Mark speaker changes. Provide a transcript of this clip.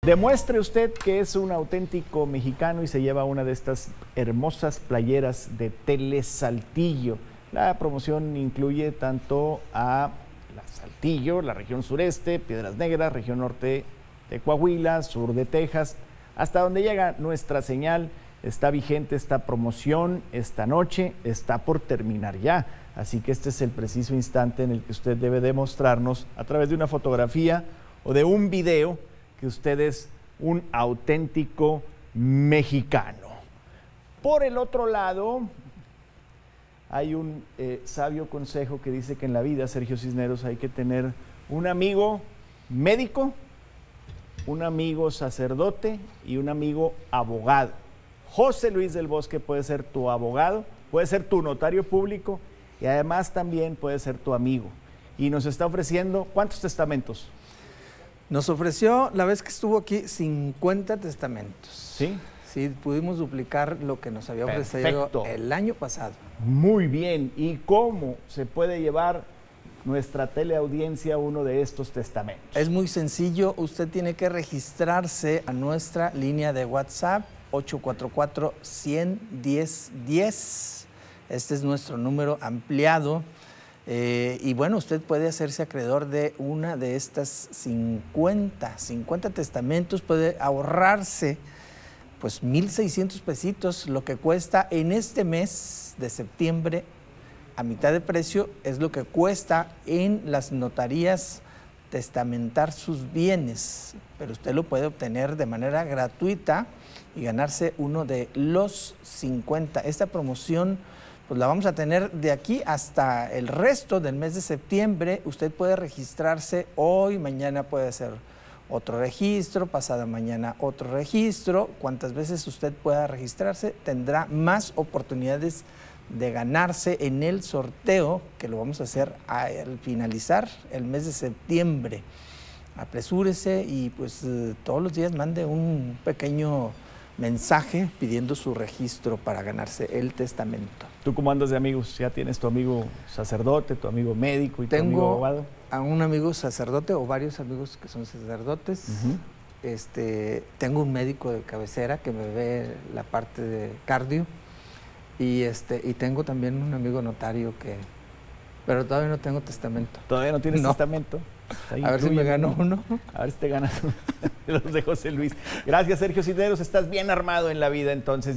Speaker 1: Demuestre usted que es un auténtico mexicano y se lleva una de estas hermosas playeras de Tele Saltillo. La promoción incluye tanto a Saltillo, la región sureste, Piedras Negras, región norte de Coahuila, sur de Texas, hasta donde llega nuestra señal. Está vigente esta promoción esta noche, está por terminar ya. Así que este es el preciso instante en el que usted debe demostrarnos a través de una fotografía o de un video que usted es un auténtico mexicano. Por el otro lado, hay un sabio consejo que dice que en la vida, Sergio Cisneros, hay que tener un amigo médico, un amigo sacerdote y un amigo abogado. José Luis del Bosque puede ser tu abogado, puede ser tu notario público y además también puede ser tu amigo. Y nos está ofreciendo, ¿cuántos testamentos?
Speaker 2: Nos ofreció, la vez que estuvo aquí, 50 testamentos.
Speaker 1: ¿Sí?
Speaker 2: Sí, pudimos duplicar lo que nos había ofrecido el año pasado.
Speaker 1: Muy bien. ¿Y cómo se puede llevar nuestra teleaudiencia uno de estos testamentos? Es
Speaker 2: muy sencillo. Usted tiene que registrarse a nuestra línea de WhatsApp 844-100-1010. Este es nuestro número ampliado. Y bueno, usted puede hacerse acreedor de una de estas 50 testamentos, puede ahorrarse pues 1,600 pesitos, lo que cuesta en este mes de septiembre, a mitad de precio, es lo que cuesta en las notarías testamentar sus bienes, pero usted lo puede obtener de manera gratuita y ganarse uno de los 50. Esta promoción pues la vamos a tener de aquí hasta el resto del mes de septiembre. Usted puede registrarse hoy, mañana puede hacer otro registro, pasada mañana otro registro. Cuantas veces usted pueda registrarse, tendrá más oportunidades de ganarse en el sorteo que lo vamos a hacer al finalizar el mes de septiembre. Apresúrese y pues todos los días mande un pequeño mensaje pidiendo su registro para ganarse el testamento.
Speaker 1: ¿Tú cómo andas de amigos? ¿Ya tienes tu amigo sacerdote, tu amigo médico y tu amigo abogado?
Speaker 2: A un amigo sacerdote o varios amigos que son sacerdotes. Tengo un médico de cabecera que me ve la parte de cardio y tengo también un amigo notario pero todavía no tengo testamento.
Speaker 1: ¿Todavía no tienes testamento?
Speaker 2: A ver si me gano uno.
Speaker 1: A ver si te ganas uno. Los de José Luis. Gracias, Sergio Cisneros. Estás bien armado en la vida, entonces.